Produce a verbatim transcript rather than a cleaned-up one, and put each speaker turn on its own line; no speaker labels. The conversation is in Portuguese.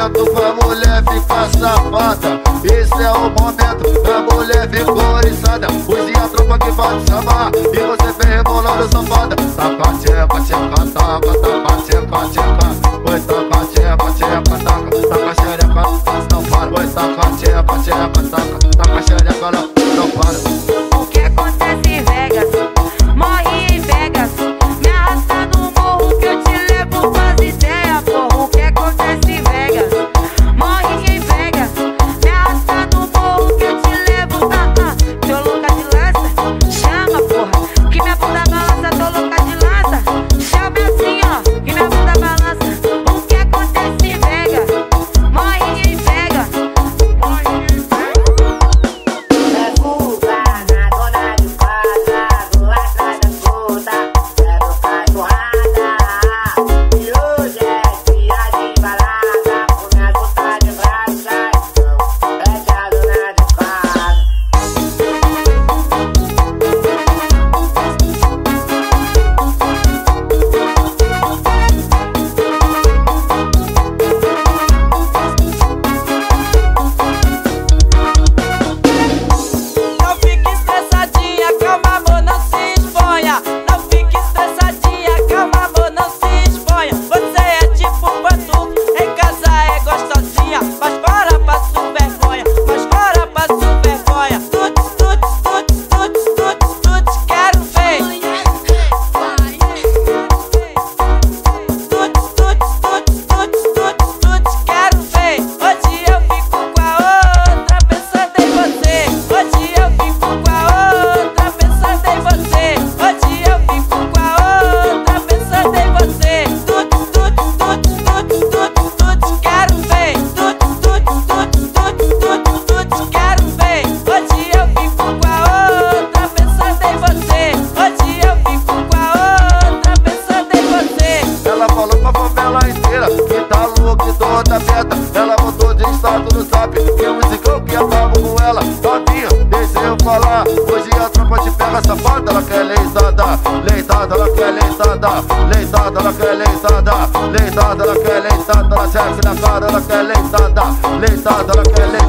momento pra mulher ficar safada. Esse é o momento, a mulher ficou oriçada. Hoje a tropa que vai te chamar e você vem rebolando safada. Taca, tcheca, tcheca, taca, taca, tcheca, tcheca. Oi, taca, tcheca, tcheca, taca, taca, xereca, não para. Oi, taca, tcheca, tcheca, taca, taca, xereca, não para.
O que acontece em Vegas, morre em Vegas. Me arrasta no morro que eu te levo, faz ideia, porra. O que acontece em Vegas, morre em Vegas. Me arrasta no morro que eu te levo, ah, ah. Tô louca de lança, chama, porra. Que minha bunda balança, tô louca de lança. Chama assim, ó, que minha bunda balança. O que acontece em Vegas, morre em Vegas. Morre em Vegas.
É fuga na dona de casa, vou atrás da puta, quero cachorrada. E hoje é dia de balada, com minha puta de braça, então pede a dona de casa.
Não fique estressadinha, calma amor, não se exponha. Não fique estressadinha, calma amor, não se exponha. Você é tipo pantufa, em casa é gostosinha, mas fora passo vergonha, mas fora passo vergonha. Tuts, tuts, tuts, tuts, tuts, tuts, quero ver. Tuts, tuts, tuts, tuts, tuts, tuts, quero ver. Hoje eu fico com a outra pensando em você. Hoje eu fico com a outra pensando em você. Hoje eu fico com a outra pensando em você. Tuts, tuts, tuts, tuts, tuts, tuts, quero ver. Tuts, tuts, tuts, tuts, tuts, tuts, quero ver. Hoje eu fico com a outra pensando em você. Hoje eu fico com a outra pensando em você.
Ela falou pra favela inteira que tá louca e toda aberta. Ela botou de status no zap que o musicão que acabou com ela. Novinha, deixa eu falar, hoje a tropa te pega safada. Ela quer leitada, leitada, ela quer leitada, leitada, ela quer leitada, leitada, ela quer leitada. Ela serve na cara, ela quer leitada, leitada, ela quer leitada.